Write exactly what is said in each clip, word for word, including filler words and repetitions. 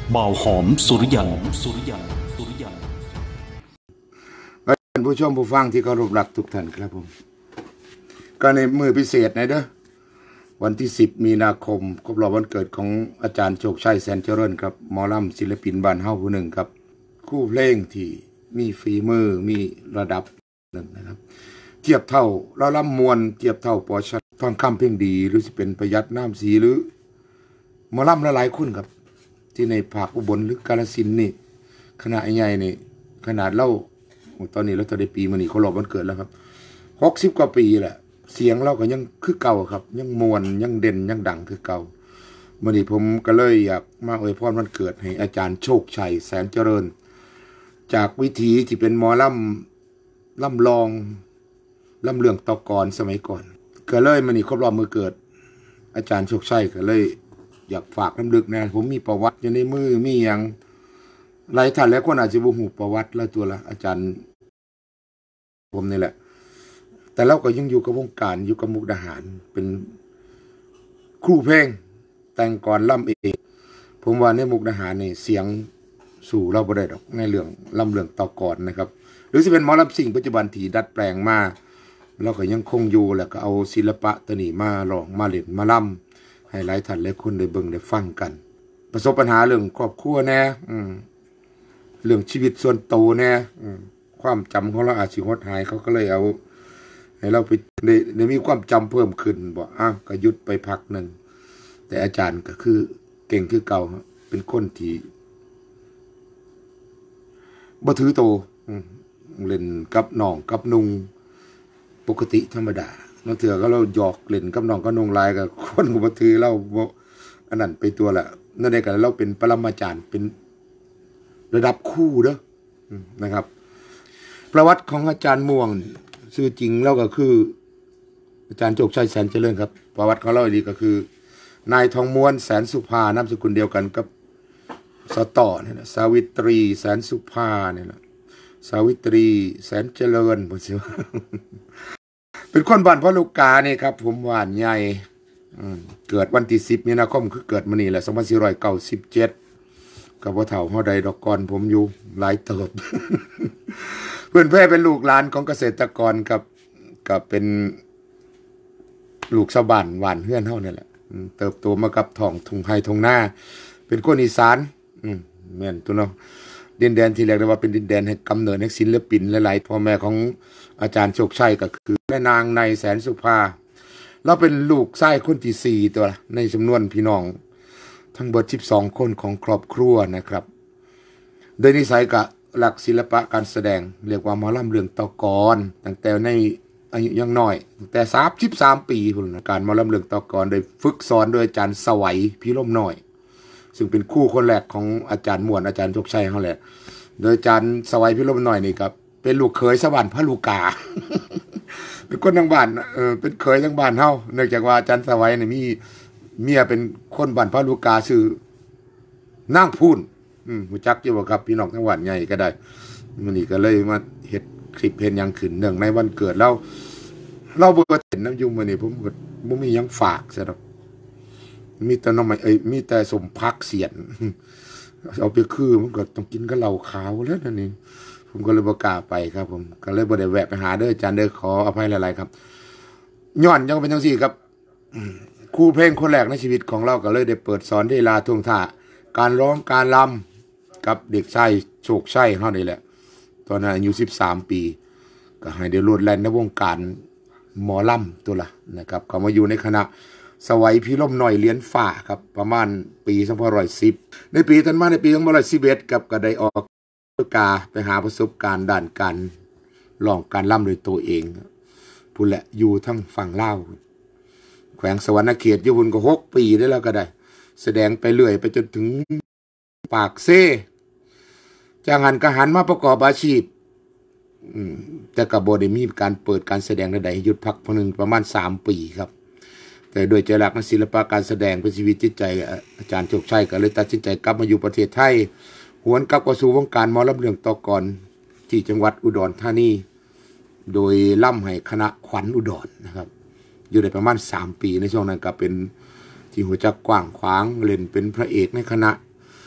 บ่าวหอมสุริยันสุริยันสุริยันท่านผู้ชมผู้ฟังที่เคารพรักทุกท่านครับผมก็ในมือพิเศษนะเด้อวันที่สิบมีนาคมครบรอบวันเกิดของอาจารย์โชคชัยแสนเจริญครับหมอลำศิลปินบ้านเฮาผู้หนึ่งครับคู่เพลงที่มีฝีมือมีระดับหนึ่งนะครับเทียบเท่าเราล่ำมวลเทียบเท่าปอชัดทองคำเพ่งดีหรือจะเป็นประหยัดน้ำสีหรือหมอลำหลายๆคนครับที่ในภาคอุบลหรือกาฬสินธุ์นี่ขนาดใหญ่นี่ขนาดเล่าตอนนี้เราจะได้ปีมันนี่เขารอบวันเกิดแล้วครับหกสิบกว่าปีแหละเสียงเราก็ยังคือเก่าครับยังมวลยังเด่นยังดังคือเก่ามันนี่ผมก็เลยอยากมาอวยพรวันเกิดให้อาจารย์โชคชัยแสนเจริญจากวิถีที่เป็นหมอลำลำลองลำเรื่องตะกอนสมัยก่อนก็เลยมันนี่ครบรอบมือเกิดอาจารย์โชคชัยก็เลยอยากฝากน้ำลึกนะผมมีประวัติอยู่ในมือมีอย่างหลายท่านแล้วคนอาจจะบ่ฮู้ประวัติแล้วตัวละอาจารย์ผมนี่แหละแต่เราก็ยังอยู่กับวงการอยู่กับมุกดาหารเป็นครูเพลงแต่งก่อนล่ำเองผมว่าในมุกดาหารนี่เสียงสู่เราบ่ได้ดอกในเรื่องล่ำเรื่องต่อก่อนนะครับหรือจะเป็นหมอลำสิ่งปัจจุบันที่ดัดแปลงมาเราก็ยังคงอยู่แล้วก็เอาศิลปะตัวนี้มาร้องมาเล่นมาล่ำให้หลายท่านหลายคนได้เบิ่งได้ฟังกันประสบปัญหาเรื่องครอบครัวแน่อืมเรื่องชีวิตส่วนตัวแน่อืมความจำของเราอาจสิหดหายเขาก็เลยเอาให้เราไปได้ได้มีความจำเพิ่มขึ้นบอกอ้าวก็หยุดไปพักหนึ่งแต่อาจารย์ก็คือเก่งคือเก่าเป็นคนที่บ่ถือโตเล่นกับน้องกับนุงปกติธรรมดาเมื่อเถื่อก็เราหยอกเล่นกับน้องกับนุงลายกับคนก็บ่ถือเราบ่อันนั้นไปตัวละนั่นเองกันเราเป็นปรมาจารย์เป็นระดับคู่เด้อนะครับ ประวัติของอาจารย์ม่วงชื่อจริงแล้วก็คืออาจารย์โชคชัยแสนเจริญครับประวัติของเราดีก็คือนายทองม้วนแสนสุภานามสกุลเดียวกันกับสต่อเนี่ยนะสาวิตรีแสนสุภาเนี่ยนะสาวิตรีแสนเจริญผมสิว่า เป็นคนบ้านพ่อลูกกาเนี่ยครับผมหวานใหญ่เกิดวันที่สิบมีนาคมคือเกิดมื้อนี้แหละสองพันสี่ร้อยเก้าสิบเจ็ดกับพ่อเฒ่าฮอดใดดอกก่อนผมอยู่หลายเติบ เพื่อนแพร่เป็นลูกหลานของเกษตรกรกับกับเป็นลูกชาวบ้านหวานเฮือนเฮานี่แหละเติบโตมากับท้องทุ่งไร่ทุ่งนาเป็นคนอีสานอืมแม่นตัวเนาะดินแดนที่เรียกได้ว่าเป็นดินแดนแห่งกำเนิดแห่งศิลปินหลายๆพ่อแม่ของอาจารย์โชคชัยก็คือแม่นางในแสนสุภาเราเป็นลูกชายคนที่สี่ตัวในจำนวนพี่น้องทั้งเบิดสิบสองคนของครอบครัวนะครับโดยนิสัยก็หลักศิลปะการแสดงเรียกว่าหมอลำเรื่องตะกอนตั้งแต่ในอายุยังน้อยตั้งแต่สามสิบสามปีพุ่นการหมอลำเรื่องตะกอนโดยฝึกสอนโดยอาจารย์สวัยพิรมน้อยซึ่งเป็นคู่คนแรกของอาจารย์ม่วนอาจารย์โชคชัยเขาแหละโดยอาจารย์สวัยพิรมน้อยนี่ครับเป็นลูกเขยสวรรค์พระลูกา เป็นคนทางบ้านเออเป็นเขยทางบ้านเฮาเนื่องจากว่าอาจารย์สวัยนี่มีเมียเป็นคนบ้านพระลูกาชื่อนางพูนอืมรู้จักอยู่บ่ครับพี่น้องทั้งวันใหญ่ก็ได้มื้อนี้ก็เลยมาเฮ็ดคลิปเห็นยังขึ้นเนื่องในวันเกิดเราเราบ่เห็นน้ำยุ่งมื้อนี้ผมก็บ่มีหยังฝากซะดอกมีแต่น้ำไม้เอ้ยมีแต่สมพักเสียนเอาไปคือมันก็ต้องกินกับเหล้าขาวแล้วนั่นนี่ผมก็เลยบ่กล้าไปครับผมก็เลยบ่ได้แวะไปหาเด้ออาจารย์เด้อขออภัยหลายๆครับย้อนยังเป็นจังซี่ครับครูเพลงคนแรกในชีวิตของเราก็เลยได้เปิดสอนที่ลาทุ่งท่าการร้องการรำกับเด็กชายโชคชัยเฮานี่แหละตอนนั้นอายุสิบสามปีก็ให้ได้โลดแล่นในวงการหมอลำตัวละนะครับเขามาอยู่ในคณะสวัยพิรมน้อยเลี้ยนฝ่าครับประมาณปีสองพันห้าร้อยสิบในปีถัดมาในปีสองพันห้าร้อยสิบเอ็ดกับก็ได้ออกกาไปหาประสบการณ์ด้านการร้องการล่ำโดยตัวเองพูดแหละอยู่ทั้งฝั่งลาวแขวงสวรรณเขตอยู่พุ่นก็หกปีได้แล้วก็ได้แสดงไปเรื่อยไปจนถึงปากเซ่จากนั้นก็หันมาประกอบอาชีพแต่กับโบได้มีการเปิดการแสดงใดๆหยุดพักพักหนึ่งประมาณสามปีครับแต่โดยใจรักในศิลปะการแสดงเป็นชีวิตจิตใจอาจารย์โชคชัยก็เลยตัดสินใจกลับมาอยู่ประเทศไทยหวนกลับเข้าสู่วงการหมอลำเรื่องตะกอนที่จังหวัดอุดรธานีโดยล่ำให้คณะขวัญอุดรนะครับอยู่ได้ประมาณสามปีในช่วงนั้นก็เป็นที่หัวจักกว้างขวางเล่นเป็นพระเอกในคณะ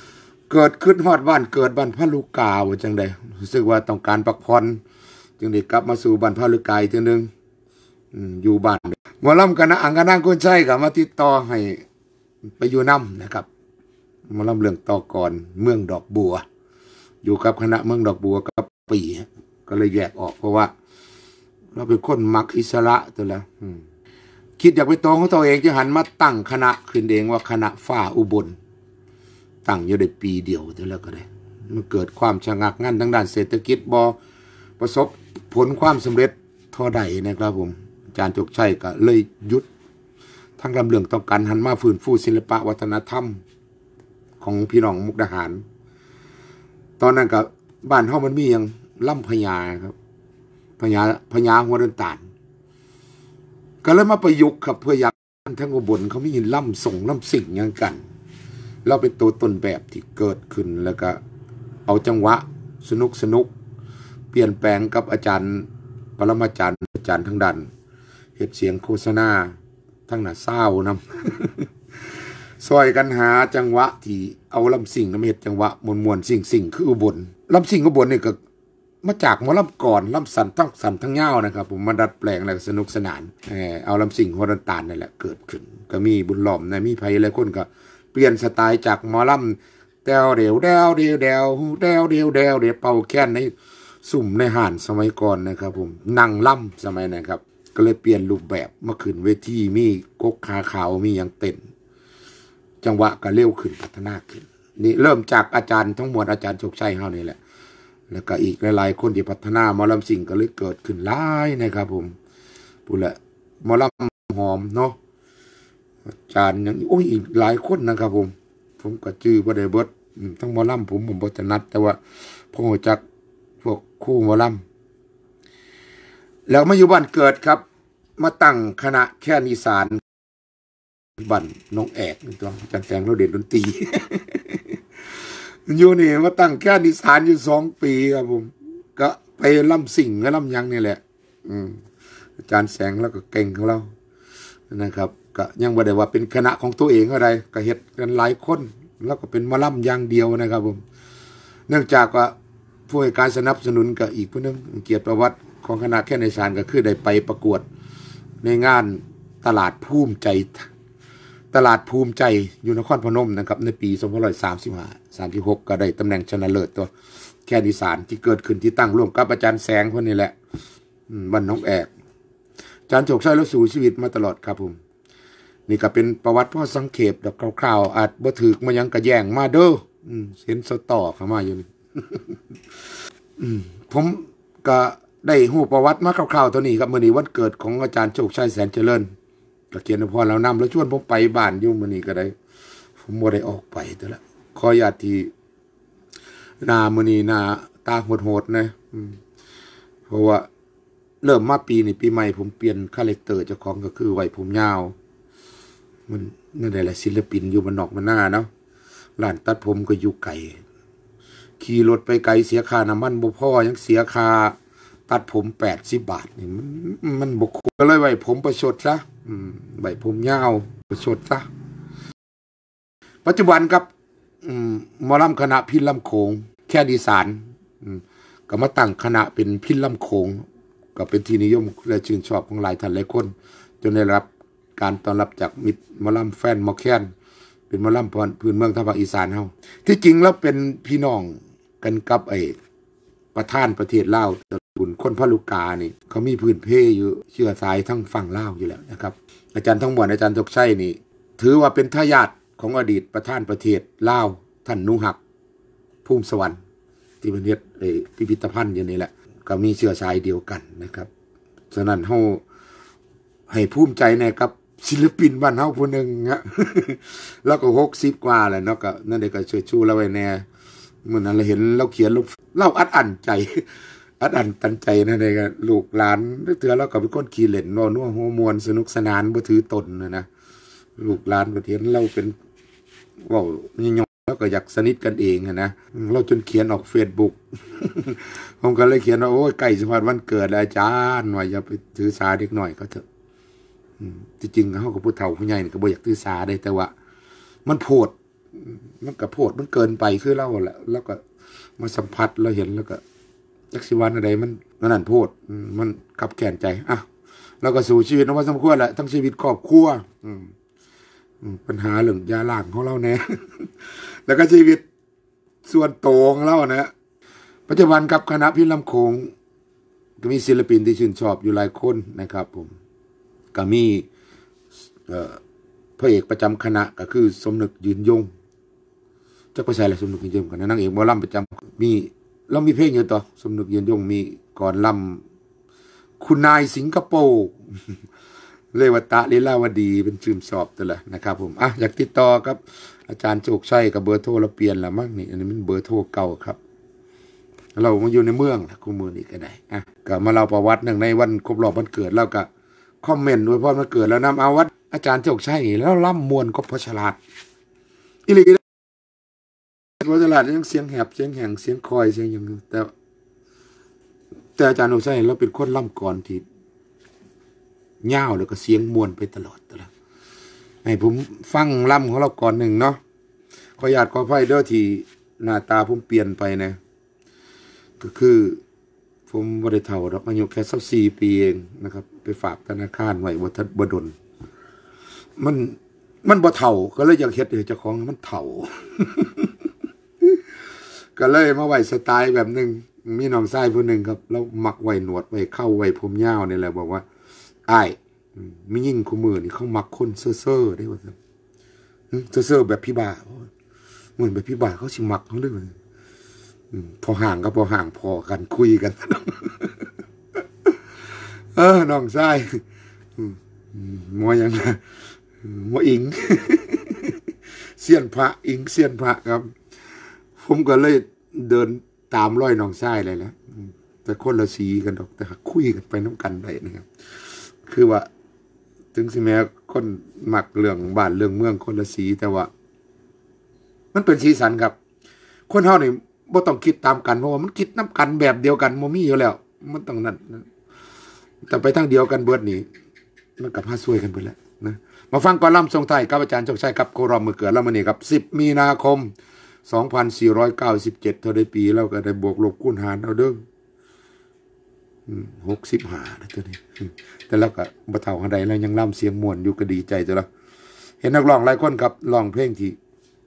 เกิดขึ้นฮอดบ้านเกิดบ้านพระลูกาว่าจังได๋รู้สึกว่าต้องการพักผ่อนจึงได้กลับมาสู่บ้านพระลูกาอีกเทื่อนึงอืมอยู่บ้านหมอลำคณะอังคณะคนใช้ก็มาติดต่อให้ไปอยู่นำนะครับหมอลำเรื่องต่อก่อนเมืองดอกบัวอยู่กับคณะเมืองดอกบัวกับปีก็เลยแยกออกเพราะว่าเราเป็นคนมักอิสระตัวแล้วคิดอยากไปตรงของตัวเองจึงหันมาตั้งคณะขึ้นเองว่าคณะฟ้าอุบลตั้งอยู่ได้ปีเดียวตัวแล้วก็ได้มันเกิดความชะงักงันทางด้านเศรษฐกิจบ่ประสบผลความสำเร็จเท่าใดนะครับผมอาจารย์จกชัยก็เลยหยุดทั้งลำเรื่องต้องการหันมาฟื้นฟูศิลปะวัฒนธรรมของพี่น้องมุกดาหารตอนนั้นกับบ้านเฮามันมีอย่างล่ำพญาครับพญาพญาหัวเดินตาลก็เลยมาประยุกต์ครับเพื่ออยากทั้งอุบลเขามีล่ำส่งล่ำสิ่งอย่างกันเราเป็นตัวต้นแบบที่เกิดขึ้นแล้วก็เอาจังหวะสนุกสนุกเปลี่ยนแปลงกับอาจารย์ปรมาจารย์อาจารย์ทั้งดันเฮ็ดเสียงโฆษณาทั้งหน้าเศร้านำซอยกันหาจังหวะที่เอาลำสิ่งนำเฮ็ดจังหวะมวลๆสิ่งๆคืออุบลลำสิ่งอุบลนี่ก็มาจากหมอลำก่อนลำสันทั้งสันทั้งยาวนะครับผมมาดัดแปลงแล้วสนุกสนานเออเอาลำสิ่งหัวดันตาลนั่นแหละเกิดขึ้นก็มีบุญหล่อมนะมีไผหลายคนก็เปลี่ยนสไตล์จากหมอลำแดวเดียวแดวเดียวแดวแดวเดียวแดวเดียวเป่าแค้นในสุ่มในห่านสมัยก่อนนะครับผมนั่งล่ำสมัยนั้นครับก็เลยเปลี่ยนรูปแบบมาขึ้นเวทีมีกกขาขาวมีอย่างเต้นจังหวะก็เร็วขึ้นพัฒนาขึ้นนี่เริ่มจากอาจารย์ทั้งหมดอาจารย์โชคชัยเฮานี่แหละแล้วก็อีกหลายๆคนที่พัฒนาหมอลำสิ่งก็เลยเกิดขึ้นหลายนะครับผมพูดละหมอลำหอมเนาะอาจารย์ยังโอ้ยอีกหลายคนนะครับผมผมก็ชื่อบ่ได้เบิดทั้งหมอลำผมผมบ่ถนัดแต่ว่าพ่อจักพวกคู่หมอลำแล้วมาอยู่บ้านเกิดครับมาตั้งคณะแค่อีสานบ้านน้องแอกนี่ตัวอาจารย์แสงเราเด่นดนตรี อยู่นี่มาตั้งแค่อีสานอยู่สองปีครับผมก็ไปล่ำสิ่งและล่ำยังนี่แหละอืมอาจารย์แสงแล้วก็เก่งของเรานะครับก็ยังบ่ได้ว่าเป็นคณะของตัวเองอะไรก็เฮ็ดกันหลายคนแล้วก็เป็นมาล่ำอย่างเดียวนะครับผมเนื่องจากว่าผู้ให้การสนับสนุนก็อีกผู้นึงเกียรติประวัติของคณะแค่ในสารก็คือได้ไปประกวดในงานตลาดภูมิใจตลาดภูมิใจอยู่นครพนมนะครับในปีสองพันห้าร้อยสามสิบห้า สามสิบหกก็ได้ตำแหน่งชนะเลิศตัวแค่อีสานที่เกิดขึ้นที่ตั้งร่วมกับอาจารย์แสงคนนี้แหละบ้านน้องแอกอาจารย์โชคชัยแล้วสู่ชีวิตมาตลอดครับผมนี่ก็เป็นประวัติพ่อสังเขปดอกคร่าวๆอาจบ่ถึกมายังกระแย่งมาเด้อเห็นสตอเข้ามาอยู่นี่ ผมก็ได้ฮู้ประวัติมาคร่าวๆตัวนี้ครับมื้อนี้วันเกิดของอาจารย์โชคชัยแสนเจริญก็เขียนพรแล้วนำแล้วชวนผมไปบ้านอยู่มื้อนี้ก็ได้ผมบ่ได้ออกไปตัวละขอญาติที่หน้ามื้อนี้หน้าตาโหดๆนะเพราะว่าเริ่มมาปีนี้ปีใหม่ผมเปลี่ยนคาแรคเตอร์เจ้าของก็คือไว้ผมยาวมันนั่นได้แหละศิลปินอยู่บ้านนอกบ้านนาเนาะร้านตัดผมก็อยู่ไกลขี่รถไปไกลเสียค่าน้ำมันบ่พอยังเสียค่าตัดผมแปดสิบบาทนี่มันมันบ่คุ้มก็เลยไว้ผมประชดซะอืมไว้ผมยาวประชดซะปัจจุบันครับอืมหมอลำคณะพิณลำโขงแค่อีสานอืมก็มาตั้งคณะเป็นพิณลำโขงก็เป็นที่นิยมและชื่นชอบของหลายท่านหลายคนจนได้รับการต้อนรับจากมิตรหมอลำแฟนหมอแคนเป็นหมอลำพื้นเมืองทางภาคอีสานเฮาที่จริงแล้วเป็นพี่น้องกันกับไอ้ประธานประเทศลาวตระกูลคนพระลูกานี่เขามีพื้นเพอยู่เชื้อสายทั้งฝั่งลาวอยู่แล้วนะครับอาจารย์ทั้งหมดอาจารย์โชคชัยนี่ถือว่าเป็นทายาทของอดีตประธานประเทศลาวท่านนุหักภูมิสวรรค์ที่ประเทศไอ้พิพิธภัณฑ์อยู่นี่แหละก็มีเชื้อสายเดียวกันนะครับฉะนั้นเฮาให้ภูมิใจนะครับศิลปินบ้านเฮาผู้นึงฮะ แล้วก็หกสิบกว่าแล้วเนาะก็นั่นเด็กก็ช่วยชูเราไว้แน่เมื่อนั้นเราเห็นเราเขียนเราเล่าอัดอั้นใจ อัดอั้นตันใจนั่นเองก็ลูกหลานเถื่อเราก็เป็นคนขี้เล่นเว้านัวหัวมวนสนุกสนานบ่ถือตนนะนะลูกหลานก็เห็นเราเป็นเว้าย่อๆแล้วก็อยากสนิทกันเองนะเราจนเขียนออก Facebook ผมก็เลยเขียนว่าโอ้ยใกล้สิฮอดวันเกิดอาจารย์ว่าอย่าไปถือสาเด็กน้อยก็เถอะที่จริงเขากับผู้เฒ่าผู้ใหญ่ก็บ่อยากถือสาได้แต่ว่ามันโพดมันกระโพดมันเกินไปคือเล่าแหละแล้วก็มาสัมผัสเราเห็นแล้วก็จักสิวันอะไรมันนั่นโพดมันขับแขนใจอ่ะเราก็สู่ชีวิตนว่าสมควรแหละทั้งชีวิตครอบครัวปัญหาเรื่องยาล้างของเราแน่ แล้วก็ชีวิตส่วนโตของเรานะปัจจุบันกับคณะพิณลำโขงก็มีศิลปินที่ชื่นชอบอยู่หลายคนนะครับผมก็มีพระเอกประจำคณะก็คือสมนึกยืนยงจะไปใส่อะไรสมนึกยืนยงกันนะนางเอกหมอลำประจำมีเรามีเพลงอยู่ต่อสมนึกยืนยงมีก่อนลำคุณนายสิงคโปร์เลวตะลีลาวดีเป็นชื่นชอบตัวละนะครับผมอ่ะอยากติดต่อครับอาจารย์โชคชัยกับเบอร์โทรเราเปลี่ยนละมั้งนี่อันนี้มันเบอร์โทรเก่าครับเรามาอยู่ในเมืองนะคู่มือนี่ก็ได้อ่ะก็มาเล่าประวัติหนึ่งในวันครบรอบวันเกิดแล้วก็คอมเมนต์ด้วยพอวันเกิดแล้วนำเอาวัดอาจารย์โชคชัยแล้วล่ำมวลก็พระฉลาดอิลีพระฉลาดยังเสียงแหบเสียงแหงเสียงคอยเสียงอย่างนี้แต่แต่อาจารย์โชคชัยเราเป็นคนล่ำก่อนที่เง่าแล้วก็เสียงมวลไปตลอดตลอดให้ผมฟังล่ำของเราก่อนหนึ่งเนาะขออนุญาตขออภัยเด้อที่หน้าตาผมเปลี่ยนไปนะก็คือผมบริเท่าดอกอายุแค่สักสี่ปีเองนะครับไปฝากธนาคารไว้วัดบดลมันมันบ่เท่าก็เลยอยากเฮ็ดให้เจ้าของมันเท่า ก็เลยมาไว้สไตล์แบบหนึ่งมีน้องชายผู้หนึ่งครับแล้วมักไว้หนวดไว้เข้าไว้ผมยาวนี่แหละบอกว่าอ้ายมียิ่งคู่มือนี่เขามักคนเซ่อเซ่อได้ว่าเซ่อเซ่อแบบพี่บ่าเหมือนแบบพี่บ่าเขาชิมักเขาด้วยพอห่างก็พอห่างพอกันคุยกันเออน้องชายมอยังนะมออิงเสี้ยนพระอิงเสี้ยนพระครับผมก็เลยเดินตามร้อยน้องชายเลยนะแต่คนละสีกันดอกแต่คุยกันไปน้ำกันได้นะครับคือว่าถึงสิแม้คนหมักเรื่องบ้านเรื่องเมืองคนละสีแต่ว่ามันเป็นสีสันครับคนเฮานี่บ่ต้องคิดตามกันเพราะว่ามันคิดน้ำกันแบบเดียวกันบ่มีอยู่แล้วมันต้องนั่นแต่ไปทางเดียวกันเบิดนี่มันกับพาซวยกันไปแล้วนะมาฟังก่อนล่ำทรงไทยกับอาจารย์โชคชัยกับโครอมมือเกิดแล้วมื้อนี้ครับสิบมีนาคมสองพันสี่ร้อยเก้าสิบเจ็ดเท่าได้ปีแล้วก็ได้บวกลบคูณหารเอาเด้อหกสิบห้านะตัวนี้แต่แล้วก็บ่เท่าอันใดแล้วยังล่ำเสียงม่วนอยู่ก็ดีใจจ้ะละเห็นนักร้องหลายคนครับร้องเพลงที่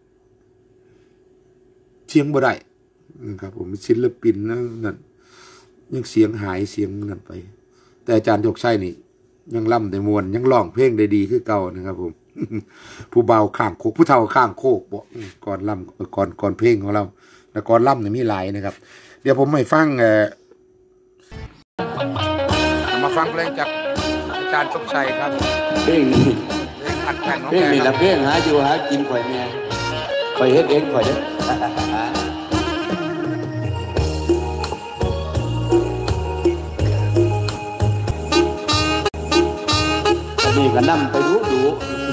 เสียงบ่ได้นะครับผมศิลปินนั่นยังเสียงหายเสียงนั่นไปแต่อาจารย์โชคชัยนี่ยังล่ำได้มวนยังร้องเพลงได้ดีคือเก่านะครับผมผู้เบาข้างโคกผู้เฒ่าข้างโคกบ่ก่อนล่ำก่อนก่อนเพลงของเราแต่ก่อนล่ำเนี่ยมีหลายนะครับเดี๋ยวผมให้ฟังเอ่อมาฟังเพลงจากอาจารย์โชคชัยครับเพลงนี้เพลงอัดแต่งเพลงนี้ละเพลงหาอยู่หากินข่อยแม่ข่อยเฮ็ดเองข่อยเด้อนี่ก็นำไปดูดู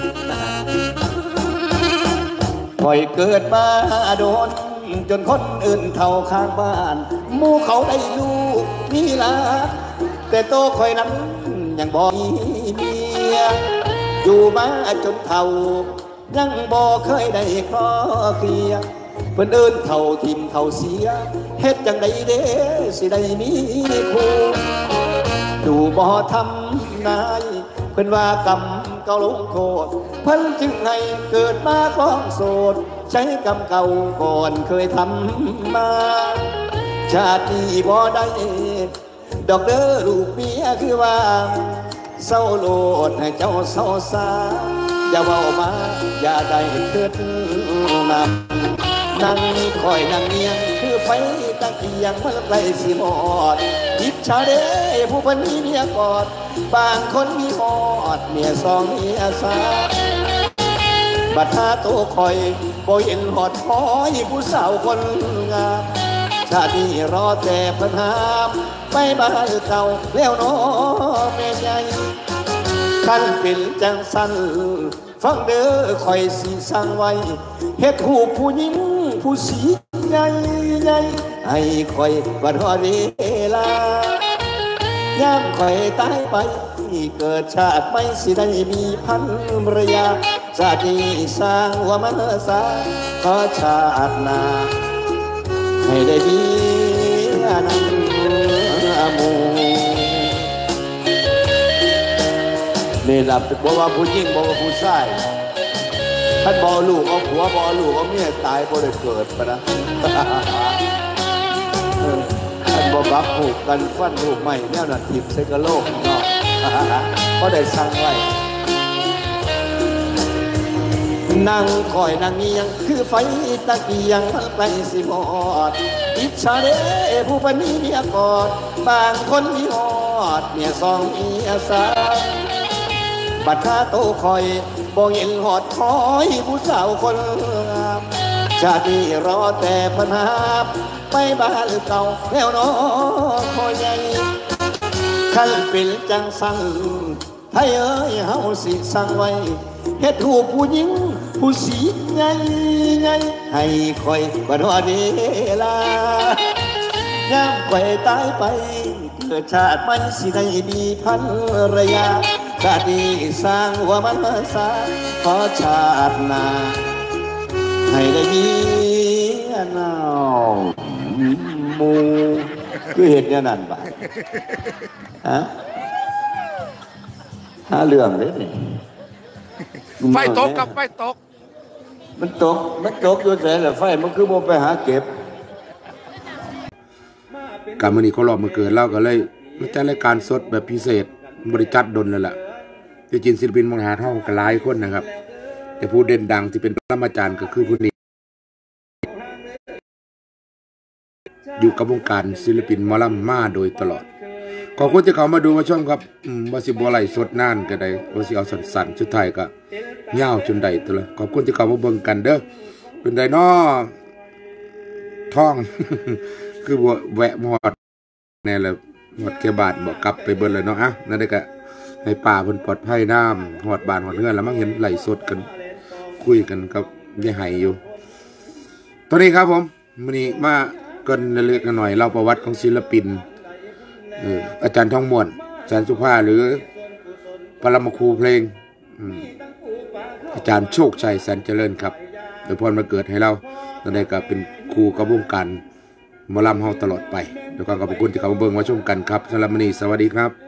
ข่อยเกิดมาโดนจนคนอื่นเท่าข้างบ้านหมู่เขาได้ลูกนี่ล่ะแต่โตข่อยนั้นยังบ่มีเมียอยู่มาจนเท่ายังบ่เคยได้คลอเคลียเพิ่นเอิ้นเท่าทิมเท่าเสียเฮ็ดจังไดเด้สิได้มีคู่ดูบ่ทำนายเพิ่นว่ากรรมเก่าลงโคตรเพิ่นจึงให้เกิดมาก้องโสดใช้กรรมเก่าก่อนเคยทำมาชาตินี้บ่ได้ดอกเด้อลูกเมียคือว่าเศร้าโลดให้เจ้าเศร้าซาอย่าเว้ามาอย่าได้เกิดนำนั่งคอยนั่งเงียงคือไฟตะเกียงเมื่อไกลสิหมดอิจฉาเด้ผู้เพิ่นมีเมียกอดบางคนมีหอดเมียสองเมียสามบัดหาโตคอยบ่เห็นหอดหอยผู้สาวคนงามชาตินี้รอแต่ปัญหาไปบ้านเก่าแล้วน้อแม่ใหญ่คันเป็นจังสันฟังเด้อคอยสิสั่งไว้เฮ็ดหูผู้หญิงผู้สีใหญ่ใหญ่ให้คอยบัดฮอดเวลายามคอยตายไปเกิดชาติไม่สิได้มีพันรยาชาตินี้สร้างว่ามันสาขอชาติหน้าให้ได้มีนันหมูนี่หลับบอกว่าผู้หญิงบอกว่าผู้ชายท่านบอกลูกเอาผัวบอกลูกเอาเมียตายบ่ได้เกิดปะนะท่านบอกรักผูกกันฟันลูกใหม่แนวนั้นทิพย์ใส่กระโลกเนาะเพราะได้สั่งไว้นั่งคอยนั่งเงียงคือไฟตะเกียงไปสิบอดอิจฉาเด้ผู้ปนีเมียกอดบางคนมีหอดเมียสองเมียสามบัดข้าโตคอยบ่เห็นหอดคอยผู้สาวคนงามชาติรอแต่พนาบไปบ้านเก่าแล้วน้อคอยใหญ่ขันเป็นจังสังไทยเอ้ยเฮาสิสั่งไว้เฮ็ดหูผู้หญิงผู้สีไงไงให้คอยบัดว่าเดลายามคอยตายไปเกิดชาติมันสิได้มีพันรยาชาตินี้สร้างว่ามันสร้างขอชาติหน้าให้ได้มีน้องหมูคือเห็นอย่างนั้นบ่ฮะหาเรื่องเลยนี่ไฟตกกับไฟตกมันตกมันตกอยู่แสนแหละไฟมันคือบ่ไปหาเก็บการมื้อนี้เขารอบมื้อเกิดเราก็เลยมาจัดรายการสดแบบพิเศษบริจัดดนเลยล่ะที่จริงศิลปินมหาเท่ากันหลายคนนะครับแต่ผู้เด่นดังที่เป็นปรมาจารย์ก็คือผู้นี้อยู่กับวงการศิลปินหมอลำมาโดยตลอดขอบคุณที่เขามาดูมาชมครับว่าสิบ่ไหลสดนานก็ได้ว่าสิเอาสั้นๆสุดท้ายก็ยาวจนได้ตัวละขอบคุณที่เขามาเบิ่งกันเด้อเป็นไดน้อท่อง คือบ่แวะหอดแน่เลยหอดแก่บาทบ่กลับไปเบิ่งเลยเนาะอ่ะนั่นได้ก็ให้ป่าเพิ่นปลอดภัยน้ำหอดบ้านหอดเรือนแล้วมั้งเห็นไหลสดกันคุยกันกับยายไหอยู่ตอนนี้ครับผมมื้อนี้มาเกินเล็กๆหน่อยเล่าประวัติของศิลปินเอ่ออาจารย์ทองม่วนอาจารย์สุภาหรือปรมาครูเพลงอาจารย์โชคชัยแสนเจริญครับโดยพรมาเกิดให้เรานั่นได้ก็เป็นครูกับวงการหมอลำเฮาตลอดไปด้วยความขอบคุณที่เขามาเบิ่งมาชมกันครับสำหรับมื้อนี้สวัสดีครับ